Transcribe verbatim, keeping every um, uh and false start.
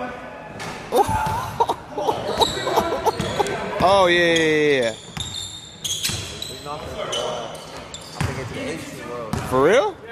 Oh, yeah, yeah, yeah, yeah. We knocked him, uh, I think, into the Asian world. For real?